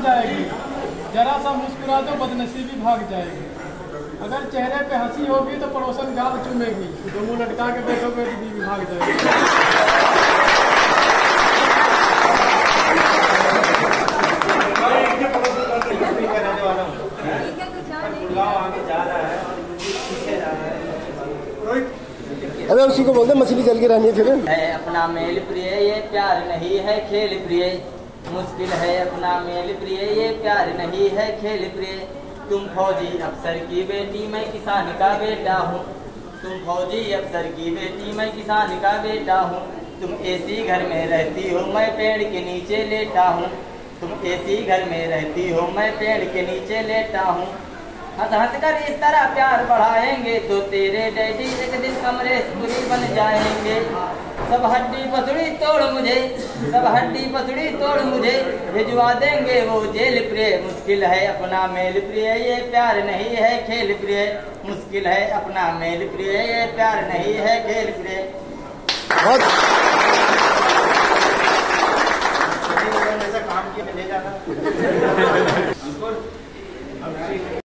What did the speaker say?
जाएगी, जरा सा मुस्कुरा दो बदनसीबी भाग जाएगी। अगर चेहरे पे हंसी होगी तो पड़ोसन गाल चूमेगी, तो मुंह लटका के देखोगे तो बीवी भाग जाएगी। अरे उसी को बोलते मछली जल के रहनी है। फिर है अपना मेल प्रिय ये प्यार नहीं है खेल प्रिय, मुश्किल है अपना मेल प्रिय ये प्यार नहीं है खेल प्रिय। तुम फौजी अफसर की बेटी मैं किसान का बेटा हूँ, तुम फौजी अफसर की बेटी मैं किसान का बेटा हूँ। तुम एसी घर में रहती हो मैं पेड़ के नीचे लेटा हूँ, तुम एसी घर में रहती हो मैं पेड़ के नीचे लेटा हूँ। हंस हंस कर इस तरह प्यार बढ़ाएंगे तो तेरे डैडी एक दिन कमरे पूरी बन जाएंगे। सब हड्डी पसड़ी तोड़ मुझे, सब हड्डी पसड़ी तोड़ मुझे भिजवा देंगे वो जेल प्रिय। मुश्किल है अपना मेल प्रिय ये प्यार नहीं है खेल प्रिय, मुश्किल है अपना मेल प्रिय ये प्यार नहीं है खेल प्रिय। काम किया ले जाना।